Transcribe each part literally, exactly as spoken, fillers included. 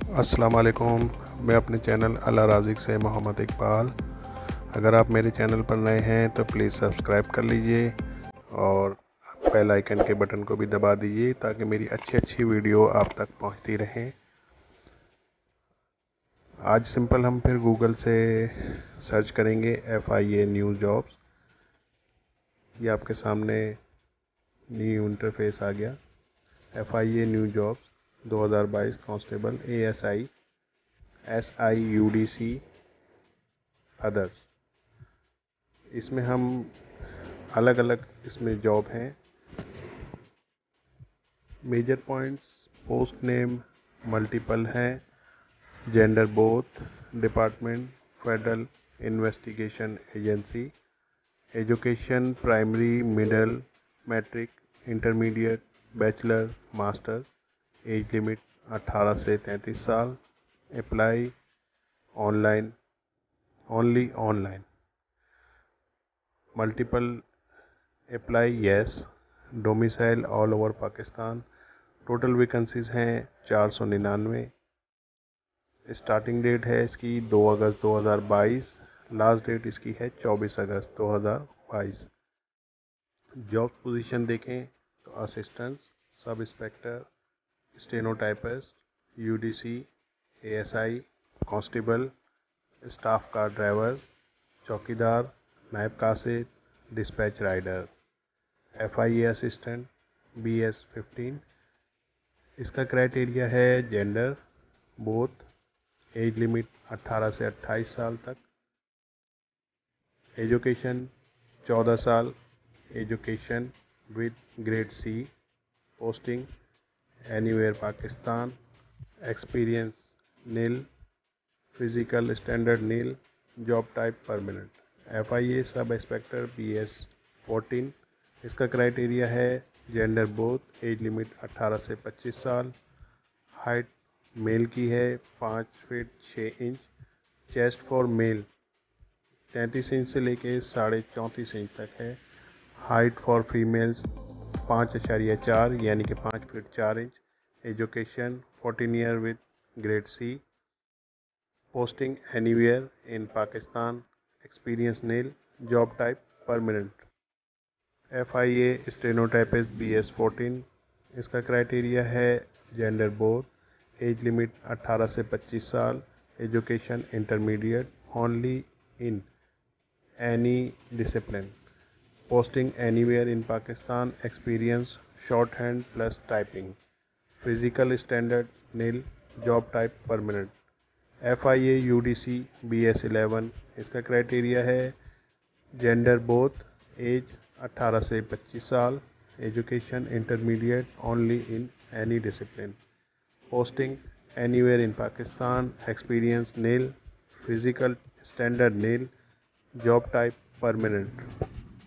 अस्सलाम वालेकुम। मैं अपने चैनल अल्लाह राज़िक से मोहम्मद इकबाल। अगर आप मेरे चैनल पर नए हैं तो प्लीज़ सब्सक्राइब कर लीजिए और बेल आइकन के बटन को भी दबा दीजिए ताकि मेरी अच्छी अच्छी वीडियो आप तक पहुंचती रहें। आज सिंपल हम फिर गूगल से सर्च करेंगे F I A new jobs. ये आपके सामने न्यू इंटरफेस आ गया। F I A new jobs दो हज़ार बाईस constable A S I S I U D C others. इसमें हम अलग अलग इसमें जॉब हैं। Major points, post name multiple हैं, gender both, department federal investigation agency, education primary middle matric intermediate bachelor masters, age limit अठारह से तैंतीस साल, apply online, only online, multiple apply yes, domicile all over Pakistan. Total vacancies हैं चार सौ निन्यानवे। Starting date है इसकी दो अगस्त दो हज़ार बाईस। लास्ट डेट इसकी है चौबीस अगस्त दो हज़ार बाईस। जॉब पोजीशन देखें तो assistant, sub inspector, stenotypist, UDC, ASI, constable, staff car driver, चौकीदार, नायब कासिद, dispatch rider, F I A assistant, B S fifteen. इसका क्राइटेरिया है जेंडर बोथ, एज लिमिट अठारह से अट्ठाईस साल तक, एजुकेशन चौदह साल, education with grade C, posting anywhere Pakistan, experience nil, physical standard nil, job type permanent, F I A sub inspector B S fourteen. इसका क्राइटेरिया है जेंडर बोथ, एज लिमिट अठारह से पच्चीस साल, हाइट मेल की है पाँच फीट छः इंच, चेस्ट फॉर मेल तैंतीस इंच से लेके साढ़े चौंतीस इंच तक है, हाइट फॉर फीमेल्स पाँच अशारिया चार यानी कि पाँच फीट चार inch, education fourteen year with grade C, posting anywhere in Pakistan, experience nil, job type permanent, F I A stenotypist B S fourteen. इसका क्राइटेरिया है जेंडर बोथ, एज लिमिट अठारह से पच्चीस साल, education intermediate only in any discipline, posting anywhere in Pakistan, experience short hand plus typing, physical standard nil, job type permanent, F I A U D C B S eleven. इसका criteria है gender both, age अठारह से पच्चीस साल, education intermediate only in any discipline, posting anywhere in Pakistan, experience nil, physical standard nil, job type permanent,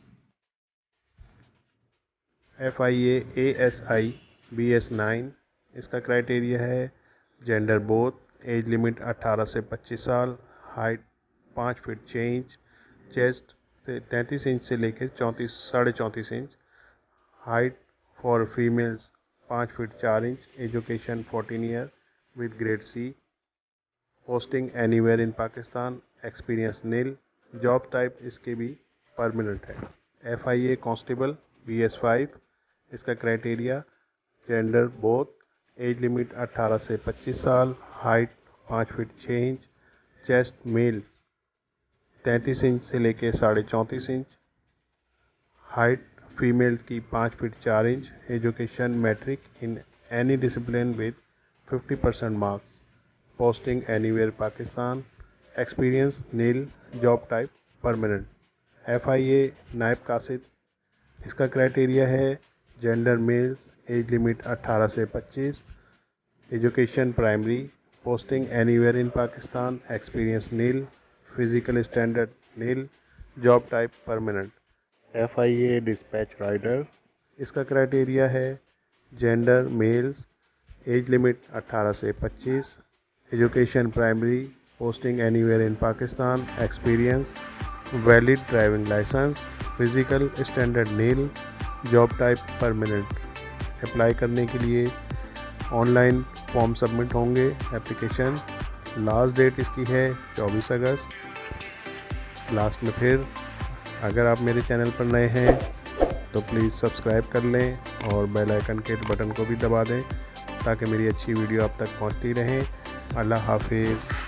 F I A A S I B S nine. इसका criteria है gender both, age limit अठारह से पच्चीस साल, height पाँच feet छः inch, chest तैंतीस inch से लेकर चौंतीस साढ़े चौंतीस इंच, हाइट फॉर फीमेल्स पाँच फीट चार inch, education fourteen year with grade C, posting anywhere in Pakistan, experience nil, job type इसके भी परमानेंट है, F I A constable B S five. इसका criteria gender both, age limit अठारह से पच्चीस साल, हाइट पाँच फीट छः इंच, चेस्ट मेल तैंतीस इंच से लेके साढ़े चौंतीस इंच, हाइट फीमेल की पाँच फीट चार inch, education matric in any discipline with fifty percent marks, posting anywhere Pakistan, experience nil, job type permanent, F I A नायब कासिद। इसका क्राइटेरिया है जेंडर मेल्स, एज लिमिट अठारह से पच्चीस, education primary, posting anywhere in Pakistan, experience nil, physical standard nil, job type permanent, F I A dispatch rider. इसका criteria है gender males, age limit अठारह से पच्चीस, education primary, posting anywhere in Pakistan, experience valid driving licence, physical standard nil, job type permanent. Apply करने के लिए online form submit होंगे application. Last date इसकी है चौबीस अगस्त। लास्ट में फिर अगर आप मेरे चैनल पर नए हैं तो प्लीज़ सब्सक्राइब कर लें और बेल आइकन के बटन को भी दबा दें ताकि मेरी अच्छी वीडियो आप तक पहुंचती रहें। अल्लाह हाफिज़।